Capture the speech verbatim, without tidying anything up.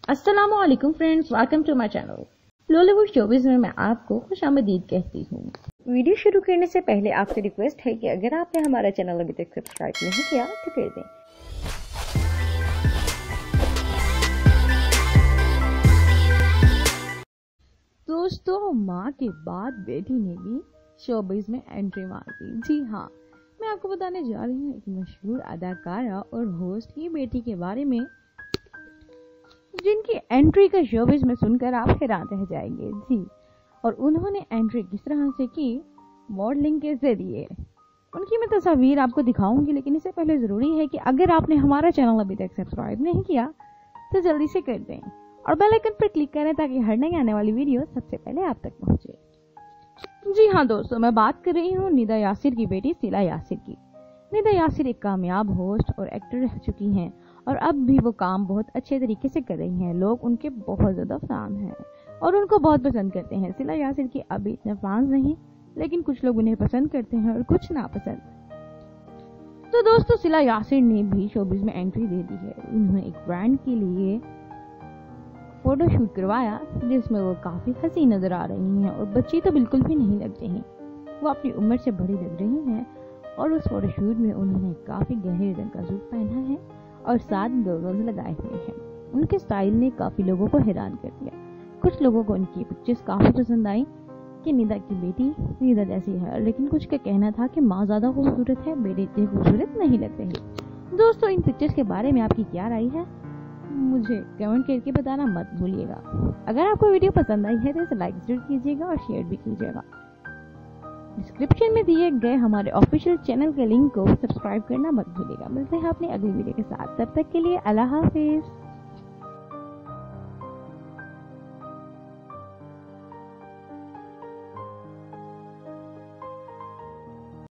अस्सलामु अलैकुम friends, welcome to my channel. Lollywood showbiz में मैं आपको खुशामदीद कहती हूँ। वीडियो शुरू करने से पहले आपसे रिक्वेस्ट है कि अगर आपने हमारा चैनल अभी तक सब्सक्राइब नहीं किया तो कर दें। दोस्तों, माँ के बाद बेटी ने भी शोबिज़ में एंट्री मार दी। जी हाँ, मैं आपको बताने जा रही हूँ एक मशहूर अदाकारा और होस्ट की बेटी के बारे में, जिनकी एंट्री का शोबिज़ में सुनकर आप हैरान रह जाएंगे। जी, और उन्होंने एंट्री किस तरह से की, मॉडलिंग के जरिए। उनकी मैं तस्वीर आपको दिखाऊंगी, लेकिन इससे पहले ज़रूरी है कि अगर आपने हमारा चैनल अभी तक सब्सक्राइब नहीं किया तो जल्दी से कर दें और बेल आइकन पर क्लिक करें ताकि हर नई आने वाली वीडियो सबसे पहले आप तक पहुंचे। जी हाँ दोस्तों, मैं बात कर रही हूँ निदा यासिर की बेटी सिला यासिर की। निदा यासिर एक कामयाब होस्ट और एक्टर रह चुकी हैं और अब भी वो काम बहुत अच्छे तरीके से कर रही हैं। लोग उनके बहुत ज़्यादा फैन हैं और उनको बहुत पसंद करते हैं। सिला यासिर की अभी इतने फैंस नहीं, लेकिन कुछ लोग उन्हें पसंद करते हैं और कुछ नापसंद। तो दोस्तों, सिला यासिर ने भी शोबिज़ में एंट्री दे दी है। उन्होंने एक ब्रांड के लिए फोटो शूट करवाया जिसमें वो काफ़ी हंसी नजर आ रही हैं और बच्ची तो बिल्कुल भी नहीं लगती हैं। वो अपनी उम्र से बड़ी लग रही हैं और उस फोटोशूट में उन्होंने काफ़ी गहरे रंग का सूट पहना है और साथ गॉगल्स लगाए हुए हैं। उनके स्टाइल ने काफ़ी लोगों को हैरान कर दिया। कुछ लोगों को उनकी पिक्चर्स काफ़ी पसंद आई कि निदा की बेटी निदा जैसी है, लेकिन कुछ का कहना था कि माँ ज़्यादा खूबसूरत है, बेटी इतनी खूबसूरत नहीं लग रही। दोस्तों, इन पिक्चर्स के बारे में आपकी क्या राय है, मुझे कमेंट करके बताना मत भूलिएगा। अगर आपको वीडियो पसंद आई है तो इसे लाइक जरूर कीजिएगा और शेयर भी कीजिएगा। डिस्क्रिप्शन में दिए गए हमारे ऑफिशियल चैनल के लिंक को सब्सक्राइब करना मत भूलिएगा। मिलते हैं अपनी अगली वीडियो के साथ, तब तक के लिए अल्लाह हाफिज।